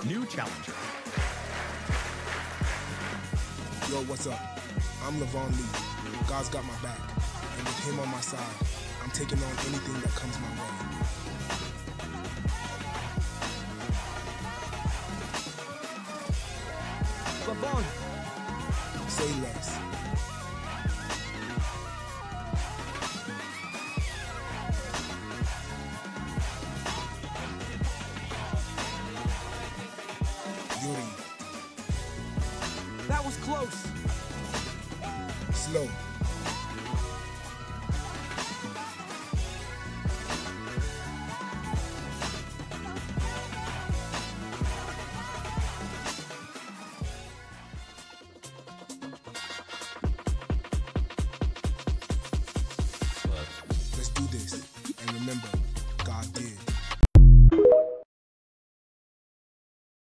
New challenger. Yo, what's up? I'm Levon Lee. God's got my back. And with him on my side, I'm taking on anything that comes my way. Levon. Say less. Yuri. That was close. Slow.